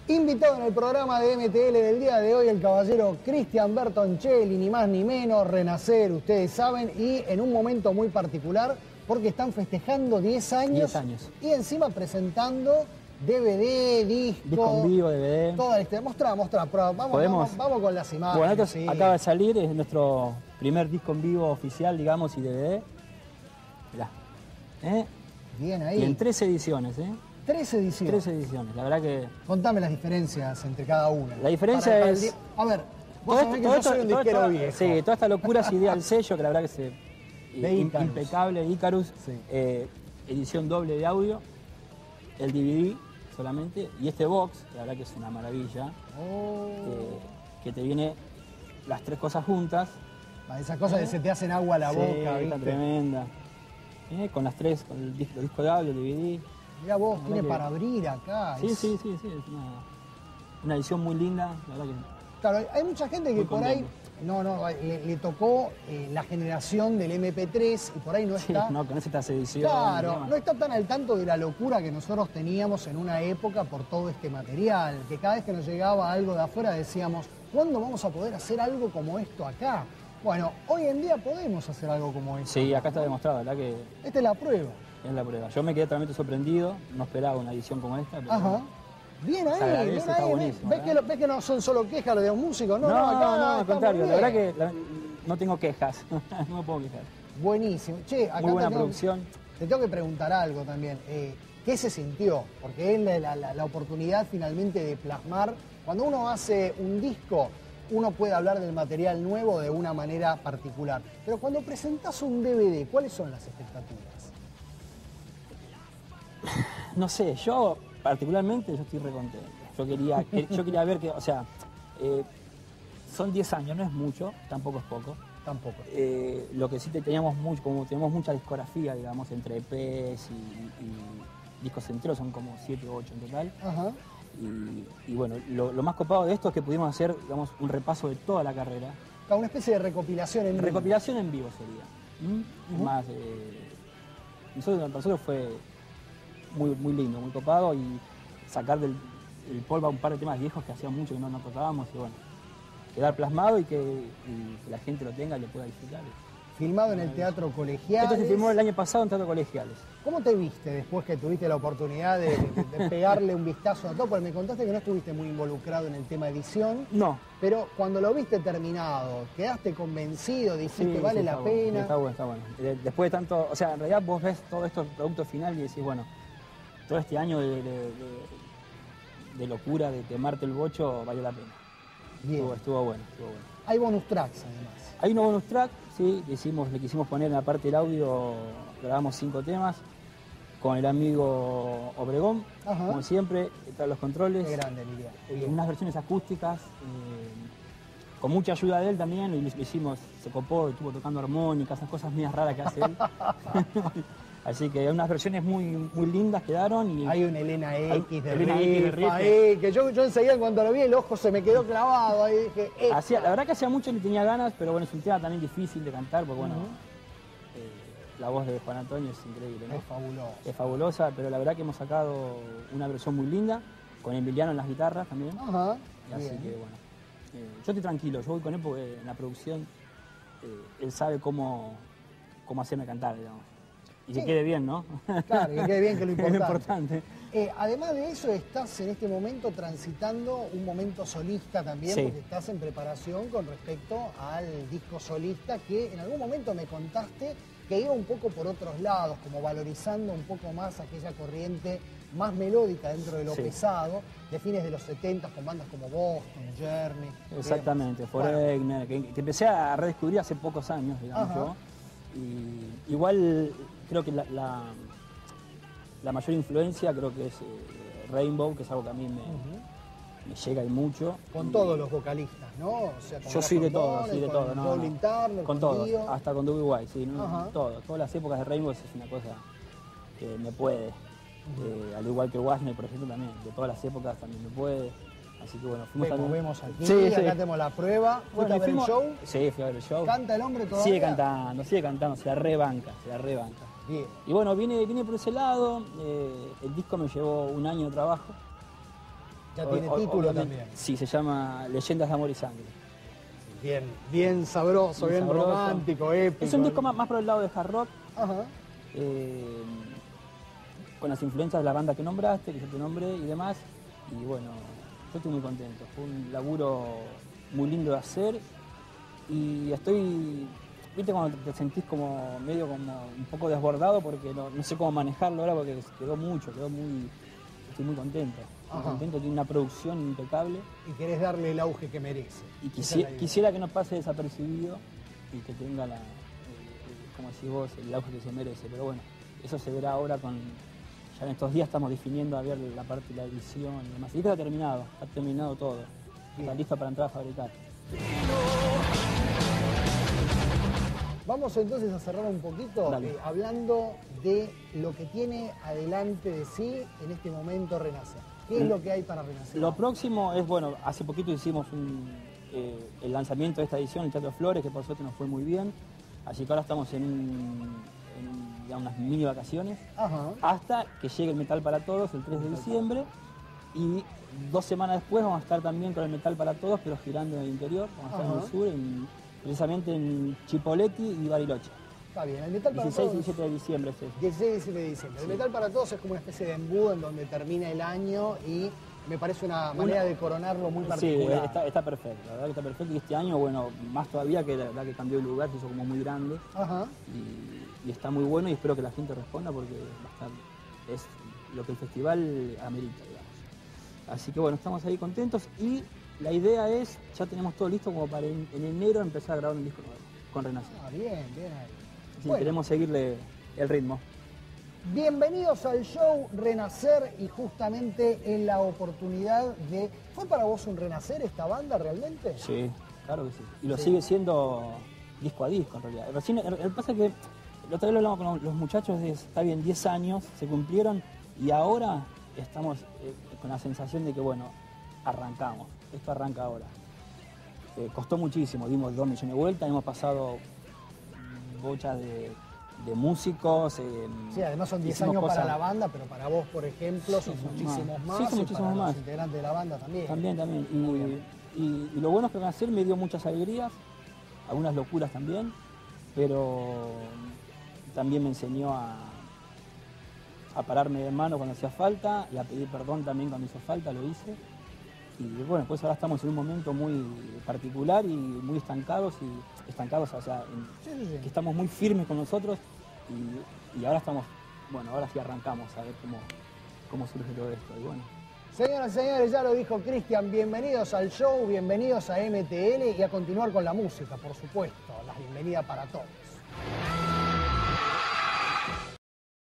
Invitado en el programa de MTL del día de hoy el caballero Cristian Bertoncelli, ni más ni menos, Renacer, ustedes saben, y en un momento muy particular porque están festejando 10 años. 10 años. Y encima presentando DVD, disco en vivo, DVD. Toda la historia. Mostrá, vamos con las imágenes. Bueno, esto sí. acaba de salir, es nuestro primer disco en vivo oficial, digamos, y DVD. Mirá. Bien ahí. Y en 13 ediciones, 13 ediciones. 13 ediciones, la verdad que... Contame las diferencias entre cada una. La diferencia es... A ver, vos sabés que yo soy un disquero viejo. Sí, toda esta locura es idea del sello, que la verdad que impecable, Icarus, sí. Edición doble de audio, el DVD solamente, y este box, que la verdad que es una maravilla, que te viene las tres cosas juntas. Esas cosas que se te hacen agua a la boca, ¿viste? Está tremenda. Con las tres, con el disco de audio, el DVD. Mirá vos, tiene para abrir acá. Sí, es una edición muy linda, la verdad que... Claro, hay mucha gente que por ahí le tocó la generación del MP3 y por ahí no está... no, con esta edición. Claro, no está tan al tanto de la locura que nosotros teníamos en una época por todo este material, que cada vez que nos llegaba algo de afuera decíamos, ¿cuándo vamos a poder hacer algo como esto acá? Bueno, hoy en día podemos hacer algo como esto. Sí, acá está demostrado, ¿verdad? Que esta es la prueba. Es la prueba. Yo me quedé totalmente sorprendido, no esperaba una edición como esta. Pero ajá. Bien ahí, agradece, está buenísimo. ¿Ves que no son solo quejas de los músicos? No, al contrario, la verdad que no tengo quejas, no me puedo quejar. Buenísimo. Che, acá muy buena producción. Te tengo que preguntar algo también. ¿Qué se sintió? Porque es la oportunidad finalmente de plasmar. Cuando uno hace un disco, uno puede hablar del material nuevo de una manera particular. Pero cuando presentás un DVD, ¿cuáles son las expectativas? No sé, yo particularmente yo estoy recontento. Yo quería ver que, o sea, son 10 años, no es mucho, tampoco es poco. Tampoco. Lo que sí teníamos mucho, como tenemos mucha discografía, digamos, entre EPs y discos enteros, son como 7 o 8 en total. Ajá. Y bueno, lo más copado de esto es que pudimos hacer, digamos, un repaso de toda la carrera. Una especie de recopilación en vivo. Recopilación en vivo sería. Más, para nosotros fue muy lindo, muy copado, y sacar del polvo a un par de temas viejos que hacía mucho que no tocábamos, y bueno, quedar plasmado y que la gente lo tenga y lo pueda disfrutar. Filmado en el Teatro Colegiales. Esto se filmó el año pasado en Teatro Colegiales. ¿Cómo te viste después que tuviste la oportunidad de pegarle un vistazo a todo? Porque me contaste que no estuviste muy involucrado en el tema edición. No. Pero cuando lo viste terminado, ¿quedaste convencido? ¿Dijiste vale la pena? Está bueno. Después de tanto, o sea, en realidad vos ves todo esto, el producto final, y decís, bueno, todo este año de locura, de quemarte el bocho, valió la pena. Bien. Estuvo bueno. Hay bonus tracks además. Hay un bonus track, sí, le quisimos poner en la parte del audio, grabamos 5 temas con el amigo Obregón, como siempre, tras los controles. Qué grande, Emiliano. Unas versiones acústicas, con mucha ayuda de él también, lo hicimos, se copó, estuvo tocando armónicas, esas cosas mías raras que hace él. Así que unas versiones muy lindas quedaron. Y hay un Elena X de Riff, que yo enseguida cuando lo vi el ojo se me quedó clavado. Ahí dije, la verdad que hacía mucho ni tenía ganas, pero bueno, es un tema también difícil de cantar, porque bueno, la voz de Juan Antonio es increíble, ¿no? Es fabulosa. Es fabulosa, pero la verdad que hemos sacado una versión muy linda, con Emiliano en las guitarras también. Ajá. Así que bueno, yo estoy tranquilo, yo voy con él porque en la producción él sabe cómo hacerme cantar, digamos. Y que quede bien, ¿no? Claro, que quede bien, que es lo importante. Es lo importante. Además de eso, estás en este momento transitando un momento solista también, porque estás en preparación con respecto al disco solista, que en algún momento me contaste que iba un poco por otros lados, como valorizando un poco más aquella corriente más melódica dentro de lo pesado, de fines de los 70 con bandas como Boston, Journey. Exactamente, Foreigner, que empecé a redescubrir hace pocos años, digamos yo. Y igual creo que la mayor influencia creo que es Rainbow, que es algo que a mí me llega y mucho. Con todos los vocalistas, ¿no? O sea, yo soy de todo, ¿no? Con todo, hasta con Dougie White, sí, ¿no? Todas las épocas de Rainbow es una cosa que me puede. Al igual que Wasner, por ejemplo, también, de todas las épocas también me puede. Así que bueno, fuimos también. Vemos aquí, acá tenemos la prueba. ¿Fuiste a ver el show? Sí, fui a ver el show. ¿Canta el hombre todavía? Sigue cantando, se la rebanca. Bien. Y bueno, vine por ese lado, el disco me llevó un año de trabajo. Ya tiene título también. Sí, se llama Leyendas de Amor y Sangre. Bien sabroso, bien romántico, épico. Es un disco más por el lado de hard rock. Ajá. Con las influencias de la banda que nombraste, que yo te nombré y demás. Y bueno, yo estoy muy contento. Fue un laburo muy lindo de hacer. Y estoy, viste cuando te sentís como medio como un poco desbordado porque no sé cómo manejarlo ahora porque quedó muy, estoy muy contento. Muy contento, tiene una producción impecable. Y querés darle el auge que merece. Y quisiera que no pase desapercibibido y que tenga como decís vos, el auge que se merece. Pero bueno, eso se verá ahora ya en estos días estamos definiendo a ver la parte de la edición y demás. Y está terminado todo. Está listo para entrar a fabricar. Vamos entonces a cerrar un poquito hablando de lo que tiene adelante de sí en este momento Renacer. ¿Qué es lo que hay para Renacer? Lo próximo es, bueno, hace poquito hicimos el lanzamiento de esta edición en Teatro Flores, que por suerte nos fue muy bien. Así que ahora estamos en ya unas mini vacaciones, hasta que llegue el Metal para Todos el 3 de diciembre. Y 2 semanas después vamos a estar también con el Metal para Todos, pero girando en el interior. Vamos a estar en el sur, precisamente en Chipoleti y Bariloche. Está bien, el Metal para 16 y Todos. 17 de diciembre. Sí. 16 y 17 de diciembre. El Metal para Todos es como una especie de embudo en donde termina el año y me parece una manera de coronarlo muy particular. Sí, está perfecto, la verdad que está perfecto. Y este año, bueno, más todavía, que la verdad que cambió el lugar, se hizo como muy grande. Y está muy bueno y espero que la gente responda porque es lo que el festival amerita, digamos. Así que bueno, estamos ahí contentos y la idea es, ya tenemos todo listo como para en enero empezar a grabar un disco nuevo con Renacer. Bien ahí. Sí, bueno, queremos seguirle el ritmo. Bienvenidos al show Renacer y justamente en la oportunidad de... ¿Fue para vos un renacer esta banda realmente? Sí, claro que sí. Y lo sigue siendo disco a disco en realidad. Recién, pasa que la otra vez lo hablamos con los muchachos, está bien, 10 años se cumplieron y ahora estamos con la sensación de que, bueno, arrancamos. Esto arranca ahora. Costó muchísimo, dimos 2 millones de vueltas, hemos pasado bochas de músicos. Sí, además son 10 años para la banda, pero para vos, por ejemplo, son muchísimos más. Sí, son muchísimos más. Los integrantes de la banda también. También. Y lo bueno es que Renacer me dio muchas alegrías, algunas locuras también, pero también me enseñó a pararme de mano cuando hacía falta y a pedir perdón también cuando hizo falta, lo hice. Y bueno, pues ahora estamos en un momento muy particular y muy estancados, o sea, que estamos muy firmes con nosotros y ahora estamos, bueno, ahora sí arrancamos a ver cómo surge todo esto. Y bueno. Señoras y señores, ya lo dijo Cristian, bienvenidos al show, bienvenidos a MTL y a continuar con la música, por supuesto, la bienvenida para todos.